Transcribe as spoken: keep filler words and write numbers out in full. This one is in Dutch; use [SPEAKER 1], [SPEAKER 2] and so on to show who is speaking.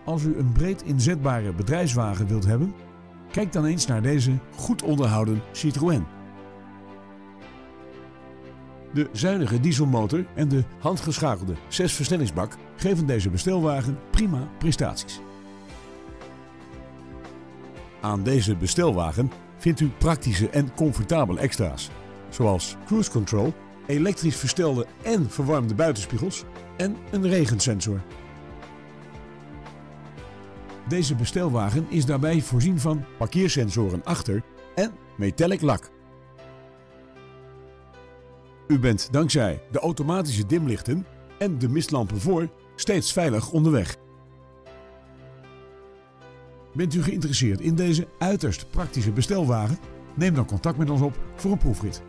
[SPEAKER 1] Als u een breed inzetbare bedrijfswagen wilt hebben, kijk dan eens naar deze goed onderhouden Citroën. De zuinige dieselmotor en de handgeschakelde zesversnellingsbak geven deze bestelwagen prima prestaties. Aan deze bestelwagen vindt u praktische en comfortabele extra's, zoals cruise control, elektrisch verstelde en verwarmde buitenspiegels en een regensensor. Deze bestelwagen is daarbij voorzien van parkeersensoren achter en metallic lak. U bent dankzij de automatische dimlichten en de mistlampen voor steeds veilig onderweg. Bent u geïnteresseerd in deze uiterst praktische bestelwagen? Neem dan contact met ons op voor een proefrit.